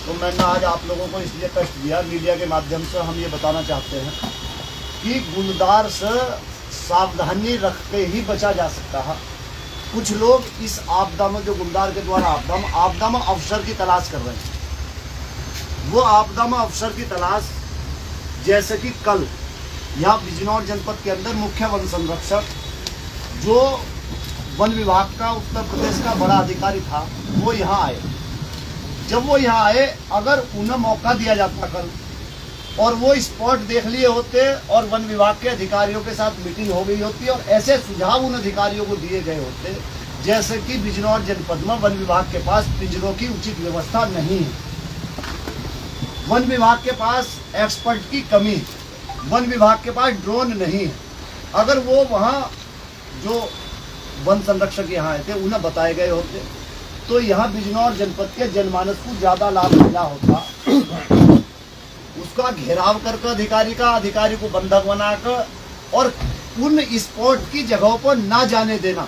तो मैंने आज आप लोगों को इसलिए कष्ट दिया, मीडिया के माध्यम से हम ये बताना चाहते हैं कि गुलदार से सावधानी रख के ही बचा जा सकता है। कुछ लोग इस आपदा में, जो गुलदार के द्वारा आपदा में अवसर की तलाश कर रहे हैं। वो आपदा में अवसर की तलाश, जैसे कि कल यहाँ बिजनौर जनपद के अंदर मुख्य वन संरक्षक, जो वन विभाग का उत्तर प्रदेश का बड़ा अधिकारी था, वो यहाँ आए। जब वो यहाँ आए, अगर उन्हें मौका दिया जाता कल और वो स्पॉट देख लिए होते और वन विभाग के अधिकारियों के साथ मीटिंग हो गई होती और ऐसे सुझाव उन अधिकारियों को दिए गए होते, जैसे कि बिजनौर जनपद में वन विभाग के पास पिंजरों की उचित व्यवस्था नहीं है, वन विभाग के पास एक्सपर्ट की कमी, वन विभाग के पास ड्रोन नहीं है, अगर वो वहाँ जो वन संरक्षक यहाँ आए थे उन्हें बताए गए होते, तो यहाँ बिजनौर जनपद के जनमानस को ज्यादा लाभ मिला होता। उसका घेराव करके अधिकारी को बंधक बनाकर और उन स्पॉट की जगहों पर ना जाने देना,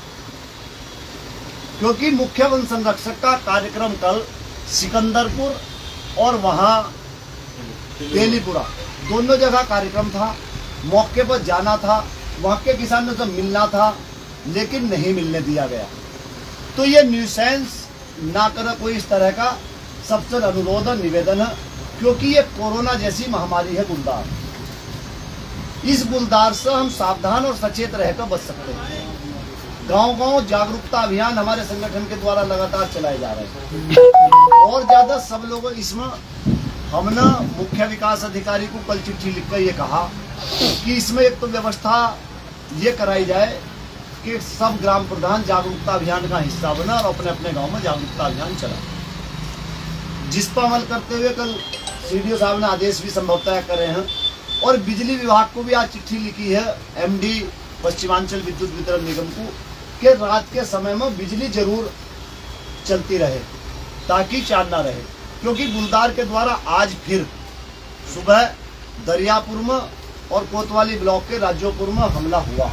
क्योंकि मुख्य वन संरक्षक का कार्यक्रम कल सिकंदरपुर और वहाँ तेलीपुरा दोनों जगह कार्यक्रम था। मौके पर जाना था, वहाँ के किसानों से मिलना था, लेकिन नहीं मिलने दिया गया। तो ये न्यूसेंस ना करे कोई इस तरह का, सबसे अनुरोध और निवेदन है, क्योंकि ये कोरोना जैसी महामारी है गुलदार। इस गुलदार से हम सावधान और सचेत रहकर बच सकते हैं। गांव-गांव जागरूकता अभियान हमारे संगठन के द्वारा लगातार चलाए जा रहे हैं और ज्यादा सब लोग इसमें। हमने मुख्य विकास अधिकारी को कल चिट्ठी लिखकर ये कहा कि इसमें एक तो व्यवस्था ये कराई जाए कि सब ग्राम प्रधान जागरूकता अभियान का हिस्सा बना और अपने अपने गांव में जागरूकता अभियान चला, जिस पर अमल करते हुए कल सीडीओ साहब ने आदेश भी संभवतः करे हैं। और बिजली विभाग को भी आज चिट्ठी लिखी है एमडी पश्चिमांचल विद्युत वितरण निगम को कि रात के समय में बिजली जरूर चलती रहे ताकि चांद ना रहे, क्योंकि गुलदार के द्वारा आज फिर सुबह दरियापुर में और कोतवाली ब्लॉक के राज्योपुर में हमला हुआ,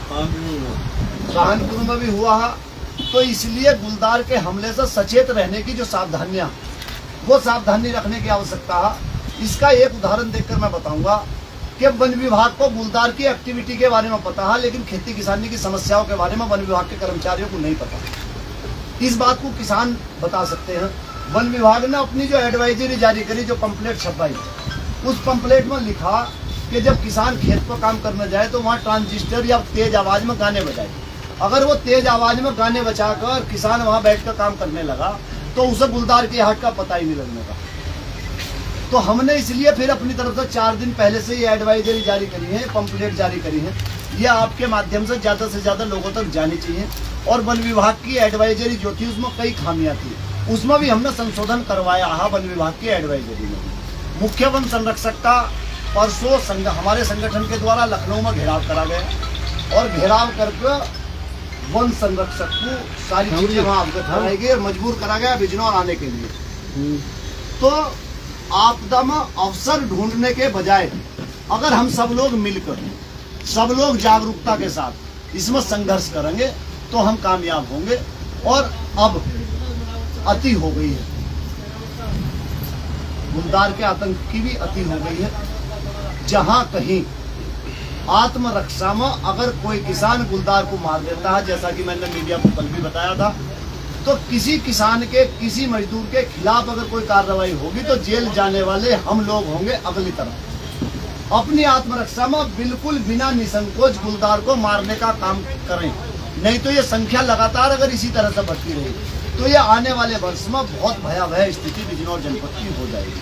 कानपुर में भी हुआ है। तो इसलिए गुलदार के हमले से सचेत रहने की जो सावधानियां, वो सावधानी रखने की आवश्यकता है। इसका एक उदाहरण देकर मैं बताऊंगा कि वन विभाग को गुलदार की एक्टिविटी के बारे में पता है, लेकिन खेती किसानी की समस्याओं के बारे में वन विभाग के कर्मचारियों को नहीं पता। इस बात को किसान बता सकते हैं। वन विभाग ने अपनी जो एडवाइजरी जारी करी, जो पंपलेट छपाई, उस पंपलेट में लिखा कि जब किसान खेत पर काम करने जाए तो वहाँ ट्रांजिस्टर या तेज आवाज में गाने बजाए। अगर वो तेज आवाज में गाने बजाकर किसान वहाँ बैठकर काम करने लगा तो उसे गुलदार की हाट का पता ही नहीं लगने का। तो हमने इसलिए फिर अपनी तरफ से 4 दिन पहले से ये एडवाइजरी जारी करी है, पंपलेट जारी करी है। ये आपके माध्यम से ज़्यादा लोगों तक जानी चाहिए। और वन विभाग की एडवाइजरी जो थी उसमें कई खामियां थी, उसमें भी हमने संशोधन करवाया है। वन विभाग की एडवाइजरी में मुख्य वन संरक्षक का परसों हमारे संगठन के द्वारा लखनऊ में घेराव करा गया और घेराव करके वन संरक्षक को सारी चीजें वहाँ अवगत कराई गई और मजबूर करा गया बिजनौर आने के लिए। तो आपदा में अवसर ढूंढने के बजाय अगर हम सब लोग मिलकर, सब लोग जागरूकता के साथ इसमें संघर्ष करेंगे तो हम कामयाब होंगे। और अब अति हो गई है, गुलदार के आतंक की भी अति हो गई है। जहां कहीं आत्मरक्षा में अगर कोई किसान गुलदार को मार देता है, जैसा कि मैंने मीडिया को कल भी बताया था, तो किसी किसान के, किसी मजदूर के खिलाफ अगर कोई कार्रवाई होगी तो जेल जाने वाले हम लोग होंगे अगली तरफ। अपनी आत्मरक्षा में बिल्कुल बिना निसंकोच गुलदार को मारने का काम करें, नहीं तो ये संख्या लगातार अगर इसी तरह से बढ़ती रही तो ये आने वाले वर्ष में बहुत भयावह स्थिति बिजनौर जनपद की हो जाएगी।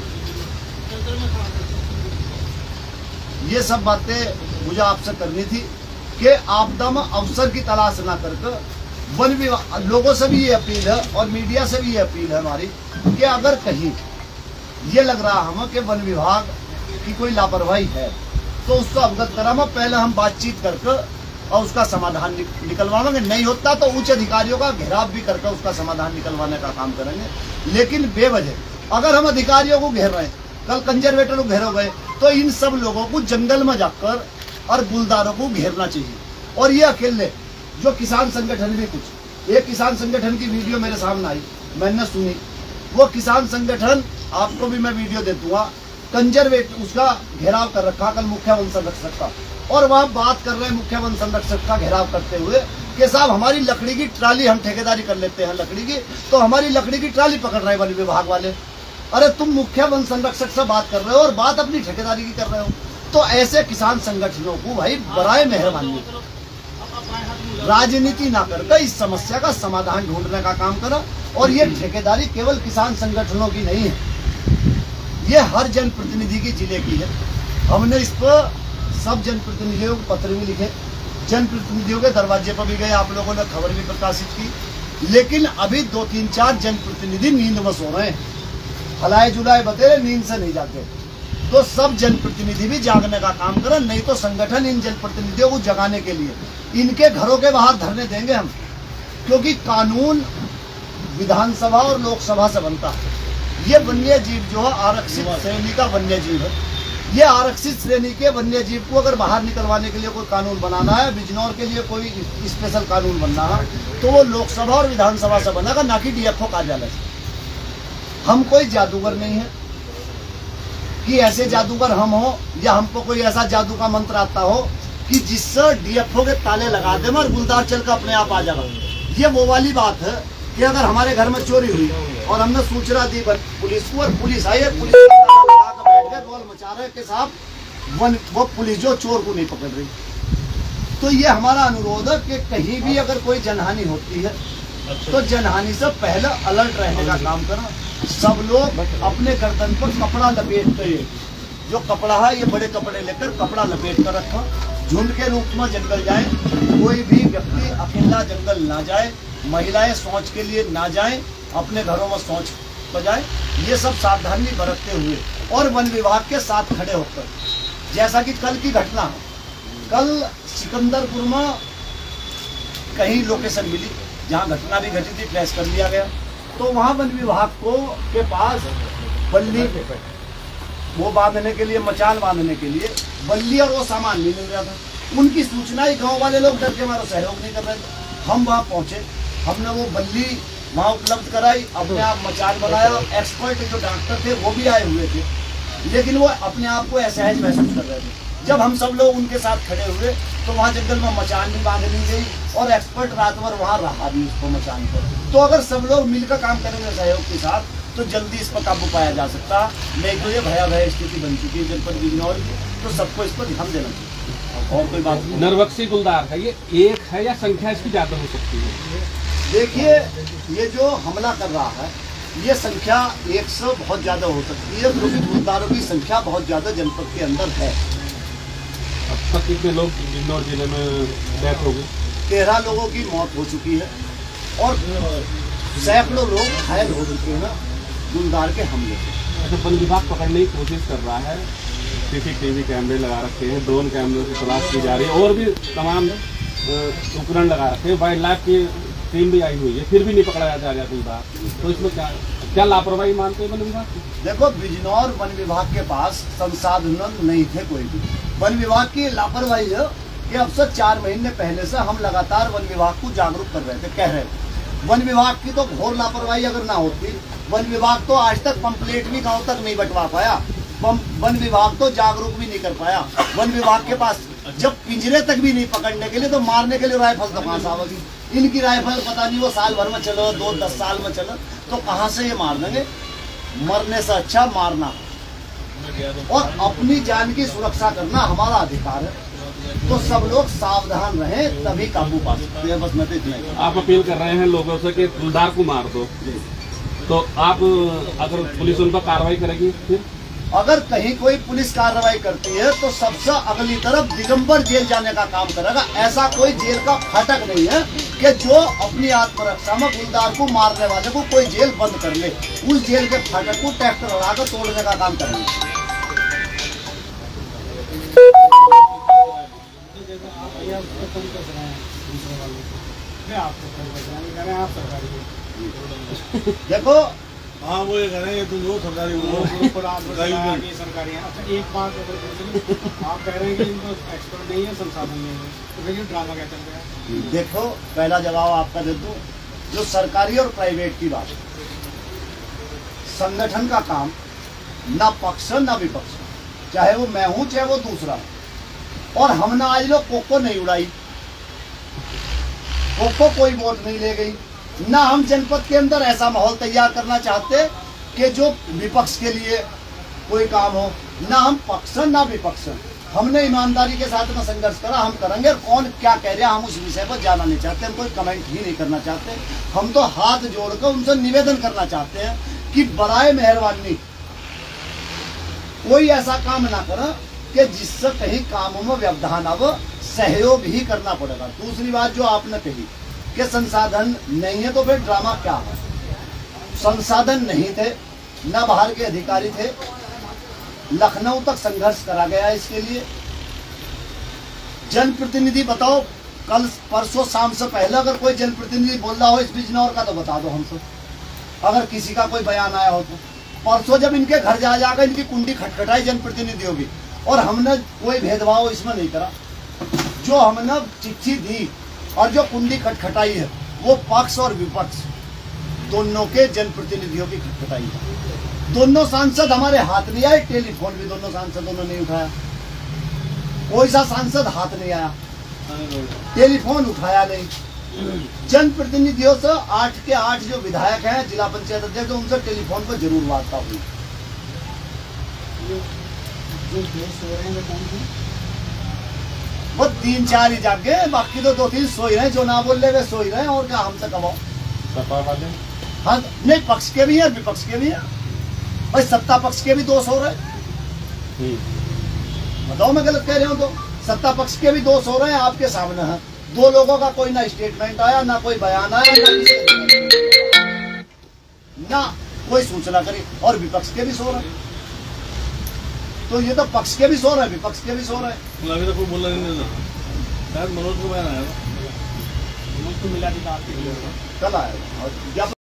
ये सब बातें मुझे आपसे करनी थी कि आपदा में अवसर की तलाश ना करके वन विभाग, लोगों से भी ये अपील है और मीडिया से भी ये अपील है हमारी कि अगर कहीं ये लग रहा हमें कि वन विभाग की कोई लापरवाही है तो उसको अवगत कराना, पहले हम बातचीत करके और उसका समाधान निकलवाएंगे। नहीं होता तो उच्च अधिकारियों का घेराव भी करके उसका समाधान निकलवाने का काम करेंगे। लेकिन बेवजह अगर हम अधिकारियों को घेर रहे हैं, कल कंजर्वेटर को घेरे गए, तो इन सब लोगों को जंगल में जाकर और गुलदारों को घेरना चाहिए। और ये अकेले जो किसान संगठन भी, कुछ एक किसान संगठन की वीडियो मेरे सामने आई, मैंने सुनी वो किसान संगठन, आपको भी मैं वीडियो दे दूंगा, कंजर्वेटिव उसका घेराव कर रखा कल मुख्य वन संरक्षक का, और वह बात कर रहे हैं मुख्य वन संरक्षक का घेराव करते हुए कि साहब हमारी लकड़ी की ट्राली, हम ठेकेदारी कर लेते हैं लकड़ी की, तो हमारी लकड़ी की ट्राली पकड़ रहे हैं वन विभाग वाले। अरे तुम मुख्य वन संरक्षक से बात कर रहे हो और बात अपनी ठेकेदारी की कर रहे हो। तो ऐसे किसान संगठनों को भाई बराए मेहरबानी राजनीति ना करके इस समस्या का समाधान ढूंढने का काम करो। और ये ठेकेदारी केवल किसान संगठनों की नहीं है, ये हर जनप्रतिनिधि की जिले की है। हमने इस पर सब जनप्रतिनिधियों को पत्र भी लिखे, जनप्रतिनिधियों के दरवाजे पर भी गए, आप लोगों ने खबर भी प्रकाशित की, लेकिन अभी 2-3-4 जनप्रतिनिधि नींद में सो रहे हैं, हलाए जुलाए बतेरे नींद से नहीं जाते। तो सब जनप्रतिनिधि भी जागने का काम करें, नहीं तो संगठन इन जनप्रतिनिधियों को जगाने के लिए इनके घरों के बाहर धरने देंगे हम, क्योंकि कानून विधानसभा और लोकसभा से बनता है। ये वन्य जीव जो है आरक्षित श्रेणी का वन्य जीव है। ये आरक्षित श्रेणी के वन्य जीव को अगर बाहर निकलवाने के लिए कोई कानून बनाना है, बिजनौर के लिए कोई स्पेशल कानून बनना है, तो वो लोकसभा और विधानसभा से बनेगा, ना कि डीएफओ कार्यालय से। हम कोई जादूगर नहीं है कि ऐसे जादूगर हम हो, या हमको कोई ऐसा जादू का मंत्र आता हो कि जिससे डीएफओ के ताले लगा दे और गुलदार चल कर अपने आप आ जाएगा। ये वो वाली बात है कि अगर हमारे घर में चोरी हुई और हमने सूचना दी पुलिस को, और पुलिस आई है, पुलिस लगा कर बैठ गए, बोल मचा रहे कि साहब वो पुलिस जो चोर को नहीं पकड़ रही। तो ये हमारा अनुरोध है कि कहीं भी अगर कोई जनहानि होती है तो जनहानि से पहले अलर्ट रहने का काम करो। सब लोग अपने गर्दन पर कपड़ा लपेट कर, जो कपड़ा है ये बड़े कपड़े लेकर कपड़ा लपेट कर रखो, झुंड के रूप में जंगल जाए। कोई भी व्यक्ति अकेला जंगल ना जाए, महिलाएं शौच के लिए ना जाएं, अपने घरों में शौच बजाए। ये सब सावधानी बरतते हुए और वन विभाग के साथ खड़े होकर, जैसा कि कल की घटना है, कल सिकंदरपुर में कहीं लोकेशन मिली जहां घटना भी घटी थी, ट्रेस कर लिया गया। तो वहां वन विभाग को के पास बल्ली वो बांधने के लिए, मचान बांधने के लिए बल्ली और वो सामान नहीं मिल रहा था। उनकी सूचना ही गाँव वाले लोग डर के हमारा सहयोग नहीं कर रहे थे। हम वहाँ पहुँचे, हमने वो बल्ली वहाँ उपलब्ध कराई, अपने आप मचान बनाया। एक्सपर्ट जो डॉक्टर थे वो भी आए हुए थे, लेकिन वो अपने आप को असहज महसूस कर रहे थे। जब हम सब लोग उनके साथ खड़े हुए तो वहाँ जंगल में मचान भी बांध ली गई और एक्सपर्ट रात भर वहाँ रहा भी उसको मचान पर। तो अगर सब लोग मिलकर काम करेंगे सहयोग के साथ तो जल्दी इस पर काबू पाया जा सकता। नहीं तो ये भयावह स्थिति बन चुकी है जनपद बिजनौर की, तो सबको इस पर ध्यान देना चाहिए। और कोई बात नहीं। नरबक्सी गुलदार है, ये एक है या संख्या इसकी ज्यादा हो सकती है? देखिए, ये जो हमला कर रहा है ये संख्या 100 बहुत ज्यादा हो सकती है, क्योंकि गुलदारों की संख्या बहुत ज्यादा जनपद के अंदर है। अब तक कितने लोग बिजनौर जिले में डेथ हो गई? 13 लोगों की मौत हो चुकी है और सैकड़ों लोग घायल हो चुके हैं गुलदार के हमले से। अच्छा, वन विभाग पकड़ने की कोशिश कर रहा है, सीसीटीवी कैमरे लगा रखे हैं, ड्रोन कैमरों की तलाश की जा रही है और भी तमाम उपकरण लगा रखे हैं, वाइल्ड लाइफ की टीम भी आई हुई है, फिर भी नहीं पकड़ा जा रहा गुलदार। तो इसमें क्या लापरवाही मानते हैं वन विभाग? देखो, बिजनौर वन विभाग के पास संसाधन नहीं थे कोई भी। वन विभाग की लापरवाही है कि अब से 4 महीने पहले से हम लगातार वन विभाग को जागरूक कर रहे थे, कह रहे थे। वन विभाग की तो घोर लापरवाही अगर ना होती, वन विभाग तो आज तक पंपलेट भी गांव तक नहीं बंटवा पाया, वन विभाग तो जागरूक भी नहीं कर पाया। वन विभाग के पास जब पिंजरे तक भी नहीं पकड़ने के लिए, तो मारने के लिए राइफल तो कहाँ से आवेगी? इनकी राइफल पता नहीं वो साल भर में चलो, 2-10 साल में चलो, तो कहाँ से ये मार देंगे? मरने से अच्छा मारना और अपनी जान की सुरक्षा करना हमारा अधिकार है। तो सब लोग सावधान रहें, तभी काबू पा सकते हैं। बस मैं तो इतना ही। आप अपील कर रहे हैं लोगों से कि गुलदार को मार दो, तो आप अगर पुलिस उन पर कार्रवाई करेगी, फिर अगर कहीं कोई पुलिस कार्रवाई करती है तो सबसे अगली तरफ दिगंबर जेल जाने का काम करेगा। ऐसा कोई जेल का फाटक नहीं है कि जो अपनी आत्मरक्षा में गुलदार को मारने वाले को कोई जेल बंद कर ले। उस जेल के फाटक को ट्रैक्टर लगाकर तोड़ने का काम करेंगे। देखो, हाँ वो ये कह रहे हैं, तुम जो सरकारी सरकारी है। अच्छा, एक बात आप कह रहे हैं कि इनको एक्सपर्ट नहीं है, संसाधन नहीं है, तो फिर ड्रामा क्या चल रहा है? देखो, पहला जवाब आपका दे दूं, जो सरकारी और प्राइवेट की बात है, संगठन का काम ना पक्ष ना विपक्ष, चाहे वो मैं हूं चाहे वो दूसरा, और हमने आज लोग कोको नहीं उड़ाई, कोको कोई वोट नहीं ले गई, ना हम जनपद के अंदर ऐसा माहौल तैयार करना चाहते कि जो विपक्ष के लिए कोई काम हो, ना हम पक्ष ना विपक्ष। हमने ईमानदारी के साथ में संघर्ष करा, हम करेंगे। और कौन क्या कह रहा है हम उस विषय पर जाना नहीं चाहते, हम कोई कमेंट ही नहीं करना चाहते। हम तो हाथ जोड़कर उनसे निवेदन करना चाहते हैं कि बराए मेहरबानी कोई ऐसा काम ना करे कि जिससे कहीं कामों में व्यवधान आवे, सहयोग ही करना पड़ेगा। दूसरी बात जो आपने कही कि संसाधन नहीं है तो फिर ड्रामा क्या है। संसाधन नहीं थे, न बाहर के अधिकारी थे, लखनऊ तक संघर्ष करा गया इसके लिए। जनप्रतिनिधि बताओ, कल परसों शाम से पहले अगर कोई जनप्रतिनिधि बोल रहा हो इस बिजनौर का तो बता दो हमसे, अगर किसी का कोई बयान आया हो तो। परसों जब इनके घर जा जाकर इनकी कुंडी खटखटाई जनप्रतिनिधियों की, और हमने कोई भेदभाव इसमें नहीं करा। जो हमने चिट्ठी दी और जो कुंडी खटखटाई है वो पक्ष और विपक्ष दोनों के जनप्रतिनिधियों की खटखटाई है। दोनों सांसद हमारे हाथ नहीं आए, टेलीफोन भी दोनों सांसदों ने नहीं उठाया, कोई सा सांसद हाथ नहीं आया, टेलीफोन उठाया नहीं। जनप्रतिनिधियों से 8 के 8 जो विधायक हैं, जिला पंचायत अध्यक्ष, उनसे टेलीफोन पर जरूर वार्ता हुई। वो 3-4 ही जागे, बाकी तो 2-3 सोई रहे, जो ना बोल रहे वे सोई रहे, और क्या हमसे कमाओ। सपा वाले हाँ, नहीं, पक्ष के भी है विपक्ष के भी है भाई, सत्ता पक्ष के भी 2 सो रहे। बताओ मैं गलत कह रहा हूँ तो? सत्ता पक्ष के भी 2 सो रहे हैं, आपके सामने है। 2 लोगों का कोई ना स्टेटमेंट आया, ना कोई बयान आया, ना कोई सूचना करी, और विपक्ष के भी सो रहे हैं। तो ये तो पक्ष के भी सो रहे हैं, विपक्ष के भी सो रहे हैं। अभी तो कोई बोला नहीं था, शायद मनोज को बयान आया था, मुझको मिला थी आपके लिए कल आएगा। और